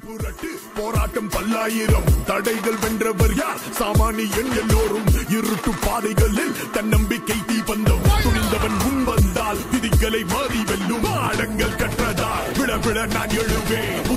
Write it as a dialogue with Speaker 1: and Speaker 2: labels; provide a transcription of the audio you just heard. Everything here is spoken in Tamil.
Speaker 1: புரட்டு போராட்டம் பல்லாயிரம் தடைகள் வென்றவர் யார் சாமானியன் எல்லோரும் இருட்டு பாதைகளில் தன்னம்பிக்கை தீபந்தம் துணிந்தவன் முன் வந்தால் விதிகளை மாறி வெல்லும் ஆழங்கள் கற்றதால் விழ விழ நான் எழுவேன்